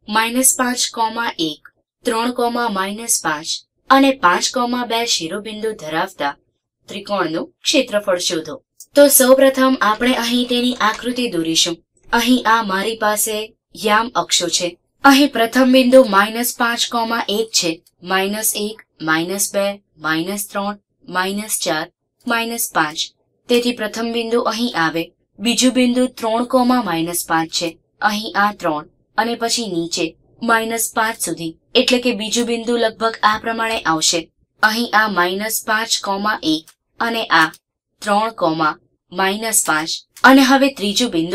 -5,1, 3,-5 અને 5,2 શિરોબિંદુ ધરાવતા ત્રિકોણનું ક્ષેત્રફળ શોધો. તો સૌપ્રથમ આપણે અહીં તેની આકૃતિ દોરીશું. અહીં આ મારી પાસે યામ અક્ષો છે. અહીં પ્રથમ બિંદુ -5,1 છે. -1, -2, -3, -4, -5. તેથી પ્રથમ બિંદુ અહીં આવે. બીજું બિંદુ 3,-5 છે. અહીં આ 3 અને પછી નીચે -5 સુધી, એટલે કે બીજું બિંદુ લગભગ આ પ્રમાણે આવશે. અહીં આ -5,1 અને આ 3,-5 અને હવે ત્રીજું બિંદુ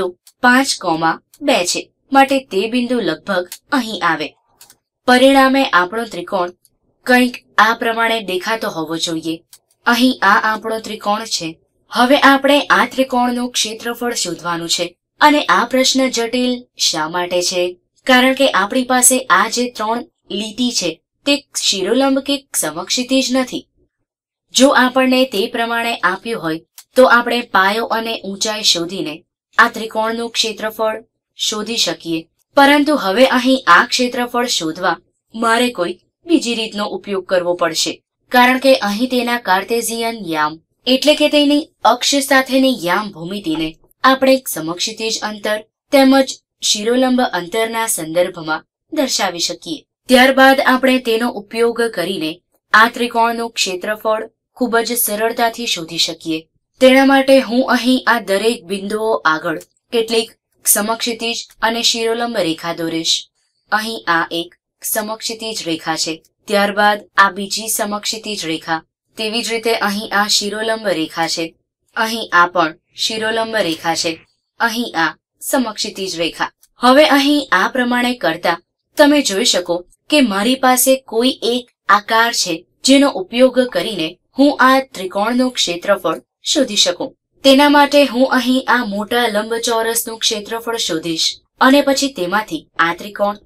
5,2 છે. માટે તે બિંદુ લગભગ અહીં આવે. પરિણામે આપણો ત્રિકોણ કંઈક આ પ્રમાણે દેખાતો હોવો જોઈએ. અહીં આ આપણો ત્રિકોણ છે. હવે આપણે આ ત્રિકોણનું ક્ષેત્રફળ શોધવાનું છે. અને આ પ્રશ્ન જટિલ શા માટે છે? કારણ કે આપણી પાસે આ જે 3 લીટી છે તે શિરોલંબ કે સમક્ષિતિજ નથી. જો આપણને તે પ્રમાણે આપ્યું હોય તો આપણે પાયો અને ઊંચાઈ શોધીને આ ત્રિકોણનું ક્ષેત્રફળ શોધી શકીએ. પરંતુ હવે અહીં આ ક્ષેત્રફળ શોધવા મારે કોઈ બીજી રીતનો ઉપયોગ કરવો પડશે. કારણ કે અહીં તેના કાર્ટેઝિયન યામ એટલે કે તેની અક્ષ સાથેની યામ ભૂમિતિને આપણે સમક્ષિતિજ અંતર તેમજ શિરોલંબ અંતરના સંદર્ભમાં દર્શાવી શકીએ. ત્યારબાદ આપણે તેનો ઉપયોગ કરીને આ ત્રિકોણનું ક્ષેત્રફળ ખૂબ જ સરળતાથી શોધી શકીએ. તેના માટે હું અહીં આ દરેક બિંદુઓ આગળ કેટલીક સમક્ષિતિજ અને શિરોલંબ રેખા દોરીશ. અહીં આ એક સમક્ષિતિજ રેખા છે. ત્યારબાદ આ બીજી સમક્ષિતિજ રેખા. તેવી જ રીતે અહીં આ શિરોલંબ રેખા છે. અહીં આ પણ શિરોલંબ રેખા છે. અહીં આ સમક્ષિતિજ રેખા. હવે અહીં આ પ્રમાણે કરતા તમે જોઈ શકો કે મારી પાસે કોઈ એક આકાર છે જેનો ઉપયોગ કરીને હું આ ત્રિકોણનું ક્ષેત્રફળ શોધી શકું. તેના માટે હું અહીં આ મોટા લંબચોરસનું ક્ષેત્રફળ શોધીશ અને પછી તેમાંથી આ ત્રિકોણ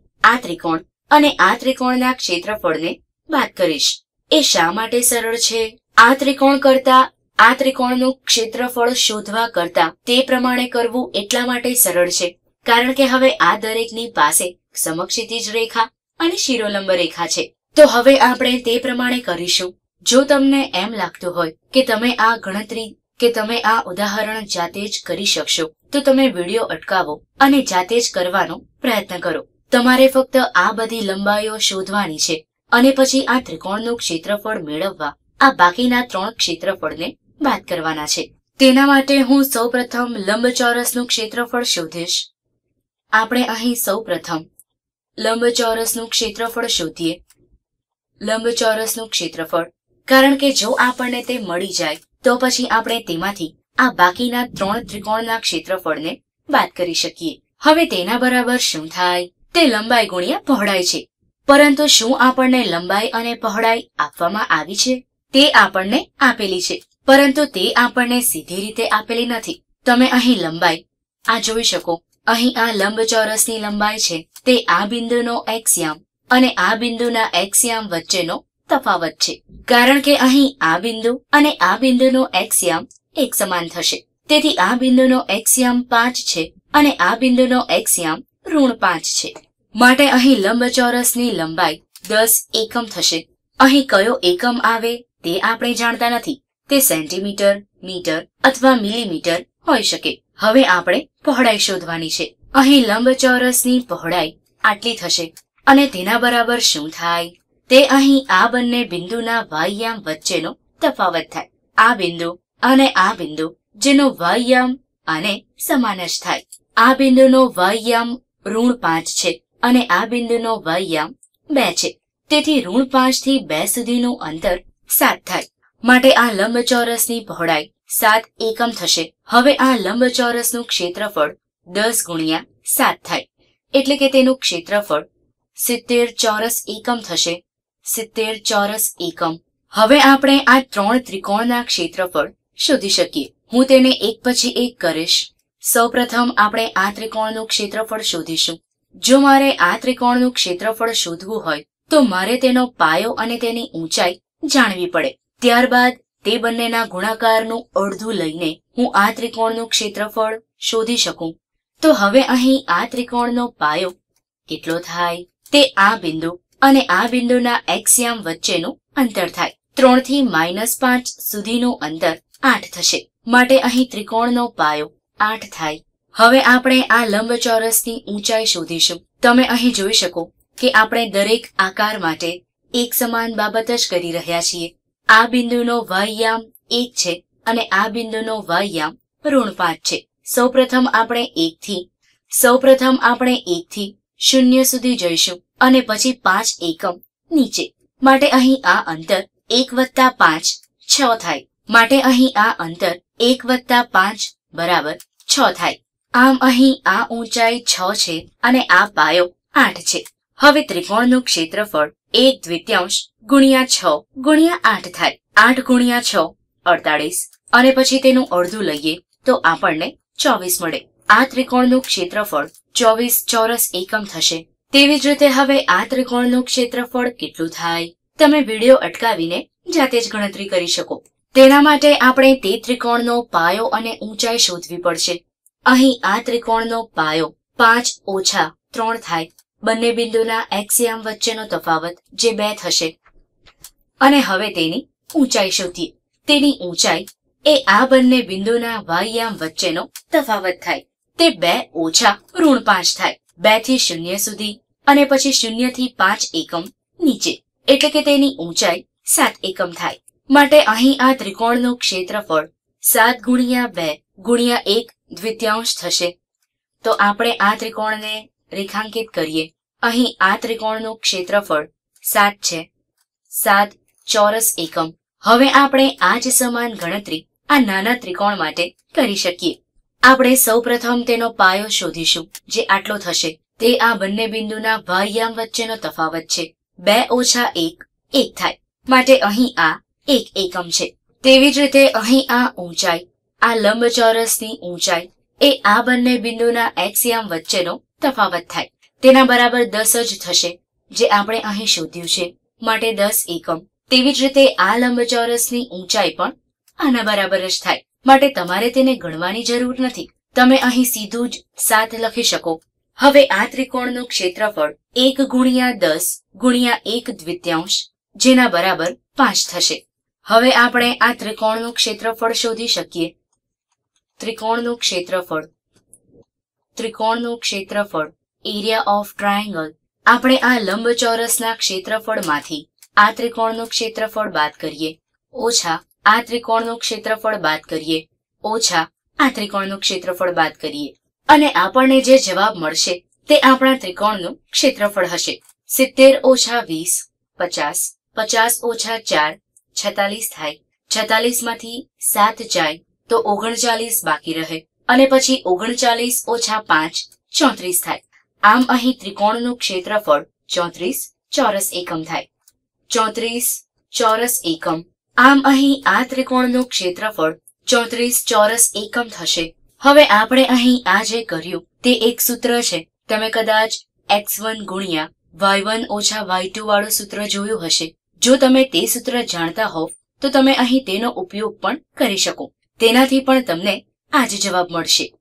અને આ ત્રિકોણના ક્ષેત્રફળને બાદ કરીશ. એ શા માટે સરળ છે? આ ત્રિકોણ કરતા આ ત્રિકોણનું ક્ષેત્રફળ શોધવા કરતા તે પ્રમાણે કરવું એટલા માટે સરળ છે કારણ કે હવે આ દરેકની પાસે સમક્ષિતિજ રેખા અને શિરોલંબ રેખા છે. તો હવે આપણે તે પ્રમાણે કરીશું. જો તમને એમ લાગતું હોય કે તમે આ ગણતરી કે તમે આ ઉદાહરણ જાતે જ કરી શકશો તો તમે વિડિયો અટકાવો અને જાતે જ કરવાનો પ્રયત્ન કરો. તમારે ફક્ત આ બધી લંબાઈઓ શોધવાની છે અને પછી આ ત્રિકોણનું ક્ષેત્રફળ મેળવવા આ બાકીના 3 ક્ષેત્રફળને બાદ કરવાના છે. તેના માટે હું સૌપ્રથમ લંબચોરસનું ક્ષેત્રફળ શોધીશ. આપણે અહીં સૌપ્રથમ લંબચોરસનું ક્ષેત્રફળ શોધીએ. લંબચોરસનું ક્ષેત્રફળ, કારણ કે જો આપણને તે મળી જાય તો પછી આપણે તેમાંથી આ બાકીના 3 ત્રિકોણના ક્ષેત્રફળને બાદ કરી શકીએ. હવે તેના બરાબર શું થાય? તે લંબાઈ ગુણ્યા પહોળાઈ છે. પરંતુ શું આપણને લંબાઈ અને પહોળાઈ આપવામાં આવી છે? તે આપણને આપેલી છે, પરંતુ તે આપણને સીધી રીતે આપેલી નથી. તમે અહીં લંબાઈ આ જોઈ શકો. અહીં આ લંબચોરસની લંબાઈ છે તે આ બિંદુનો x યામ અને આ બિંદુના x યામ વચ્ચેનો તફાવત છે. કારણ કે અહીં આ બિંદુ અને આ બિંદુનો x યામ એક સમાન થશે. તેથી આ બિંદુનો x યામ 5 છે અને આ બિંદુનો x યામ -5 છે. માટે અહીં લંબચોરસની લંબાઈ 10 એકમ થશે. અહીં કયો એકમ આવે તે આપણે જાણતા નથી. તે સેન્ટીમીટર, મીટર અથવા મિલીમીટર હોઈ શકે. હવે આપણે પહોળાઈ શોધવાની છે. અહીં લંબચોરસની પહોળાઈ આટલી થશે અને તેના બરાબર શું થાય? તે અહીં આ બંને બિંદુના y યામ વચ્ચેનો તફાવત થાય. આ બિંદુ અને આ બિંદુ જેનો y યામ આને સમાન જ થાય. આ બિંદુનો y યામ -5 છે અને આ બિંદુનો y યામ 2 છે. તેથી -5 થી 2 સુધીનું અંતર 7 થાય. માટે આ લંબચોરસની પહોળાઈ 7 એકમ થશે. હવે આ લંબચોરસનું ક્ષેત્રફળ 10 ગુણ્યા 7 થાય, એટલે કે તેનું ક્ષેત્રફળ 70 ચોરસ એકમ થશે. 70 ચોરસ એકમ. હવે આપણે આ 3 ત્રિકોણના ક્ષેત્રફળ શોધી શકીએ. હું તેને એક પછી એક કરીશ. સૌપ્રથમ આપણે આ ત્રિકોણનું ક્ષેત્રફળ શોધીશું. જો મારે આ ત્રિકોણનું ક્ષેત્રફળ શોધવું હોય તો મારે તેનો પાયો અને તેની ઊંચાઈ જાણવી પડે. ત્યારબાદ તે બંનેના ગુણાકારનું અડધું લઈને હું આ ત્રિકોણનું ક્ષેત્રફળ શોધી શકું. તો હવે અહીં આ ત્રિકોણનો પાયો કેટલો થાય? તે આ બિંદુ અને આ બિંદુના x યામ વચ્ચેનું અંતર થાય. 3 થી -5 સુધીનું અંતર 8 થશે. માટે અહીં ત્રિકોણનો પાયો 8 થાય. હવે આપણે આ લંબચોરસની ઊંચાઈ શોધીશું. તમે અહીં જોઈ શકો કે આપણે દરેક આકાર માટે એક સમાન બાબત જ કરી રહ્યા છીએ. આ બિંદુનો y યામ 1 છે અને આ બિંદુનો y યામ -5 છે. સૌપ્રથમ આપણે 1 થી 0 સુધી જઈશું અને પછી 5 એકમ નીચે. માટે અહીં આ અંતર 1 વત્તા 5 6 થાય. માટે અહીં આ અંતર 1 વત્તા 5 બરાબર 6 થાય. આમ અહીં આ ઊંચાઈ 6 છે અને આ પાયો 8 છે. હવે ત્રિકોણનું ક્ષેત્રફળ 1/2 ગુણ્યા 6 ગુણ્યા 8 થાય. 8 ગુણ્યા 6 48 અને પછી તેનું અડધું લઈએ તો આપણને 24 મળે. આ ત્રિકોણનું ક્ષેત્રફળ 24 ચોરસ એકમ થશે. તેવી જ રીતે હવે આ ત્રિકોણનું ક્ષેત્રફળ કેટલું થાય? તમે વિડિયો અટકાવીને જાતે જ ગણતરી કરી શકો. તેના માટે આપણે તે ત્રિકોણનો પાયો અને ઊંચાઈ શોધવી પડશે. અહીં આ ત્રિકોણનો પાયો 5 ઓછા 3 થાય. બંને બિંદુના x યામ વચ્ચેનો તફાવત જે 2 થશે. અને હવે તેની ઊંચાઈ શોધીએ. તેની ઊંચાઈ એ આ બંને બિંદુના y યામ વચ્ચેનો તફાવત થાય. તે 2 ઓછા -5 થાય. 2 થી 0 સુધી અને પછી 0 થી 5 એકમ નીચે. એટલે કે તેની ઊંચાઈ 7 એકમ થાય. માટે અહીં આ ત્રિકોણનું ક્ષેત્રફળ 7 ગુણ્યા 2 ગુણ્યા 1/2 થશે. તો આપણે આ ત્રિકોણને રેખાંકિત કરીએ. અહીં આ ત્રિકોણનું ક્ષેત્રફળ 7 છે. 7 ચોરસ એકમ. હવે આપણે આ જ સમાન ગણતરી આ નાના ત્રિકોણ માટે કરી શકીએ. આપણે સૌપ્રથમ તેનો પાયો શોધીશું જે આટલો થશે. તે આ બંને બિંદુના y યામ વચ્ચેનો તફાવત છે. 2 ઓછા 1 1 થાય. માટે અહીં આ 1 એકમ છે. તેવી જ રીતે અહીં આ ઊંચાઈ, આ લંબચોરસની ઊંચાઈ એ આ બંને બિંદુના x યામ વચ્ચેનો તફાવત થાય. તેના બરાબર 10 જ થશે જે આપણે અહીં શોધ્યું છે. માટે 10 એકમ. તેવી જ રીતે આ લંબચોરસની ઊંચાઈ પણ આના બરાબર જ થાય. માટે તમારે તેને ગણવાની જરૂર નથી. તમે અહીં સીધું જ 7 લખી શકો. હવે આ ત્રિકોણનું ક્ષેત્રફળ 1 ગુણ્યા 10 ગુણ્યા 1/2 જેના બરાબર 5 થશે. હવે આપણે આ ત્રિકોણનું ક્ષેત્રફળ શોધી શકીએ. ત્રિકોણનું ક્ષેત્રફળ એરિયા ઓફ ટ્રાયેંગલ. આપણે આ લંબચોરસના ક્ષેત્રફળમાંથી આ ત્રિકોણનું ક્ષેત્રફળ બાદ કરીએ, ઓછા આ ત્રિકોણનું ક્ષેત્રફળ બાદ કરીએ, ઓછા આ ત્રિકોણનું ક્ષેત્રફળ બાદ કરીએ અને આપણને જે જવાબ મળશે તે આપણા ત્રિકોણનું ક્ષેત્રફળ હશે. 70 ઓછા 20 50. 50 ઓછા 4 46 થાય. 46 માંથી 7 જાય તો 39 બાકી રહે અને પછી 39 ઓછા 5 34 થાય. આમ અહીં ત્રિકોણનું ક્ષેત્રફળ 34 ચોરસ એકમ થાય. 34 ચોરસ એકમ. આમ અહીં આ ત્રિકોણનું ક્ષેત્રફળ 34 ચોરસ એકમ થશે. હવે આપણે અહીં આ જે કર્યું તે એક સૂત્ર છે. તમે કદાચ x1 ગુણ્યા y1 ઓછા y2 વાળું સૂત્ર જોયું હશે. જો તમે તે સૂત્ર જાણતા હોવ તો તમે અહીં તેનો ઉપયોગ પણ કરી શકો. તેનાથી પણ તમને આ જ જવાબ મળશે.